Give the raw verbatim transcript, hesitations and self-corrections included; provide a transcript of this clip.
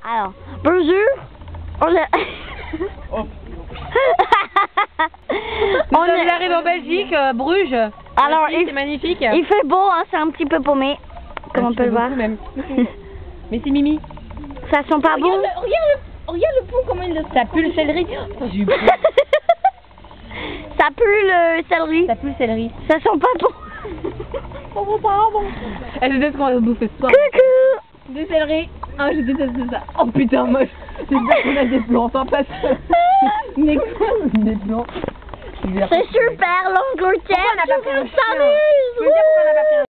Alors, bonjour. On est... Oh. On On est- arrive en Belgique, euh, Bruges. Alors, Merci, il- c'est magnifique. Il fait beau, hein, c'est un petit peu paumé, comme on peut le voir. Même. Mais c'est Mimi. Ça sent pas bon. Regarde, le, regarde, le, regarde le pont, comment il le... Ça pue le céleri. Oh, j'ai eu peur. Ça pue le céleri. Ça pue le céleri. Ça sent pas bon. Elle déteste qu'on va bouffer ce soir. Coucou. Du céleri. Ah, je déteste ça. Oh putain, moche. J'espère qu'on a des plans, enfin pas ça. Mais quoi, des plans. C'est super, l'Angleterre. Pourquoi on n'a pas pris un chien? s'amuse. Tu veux dire pourquoi on n'a pas pris un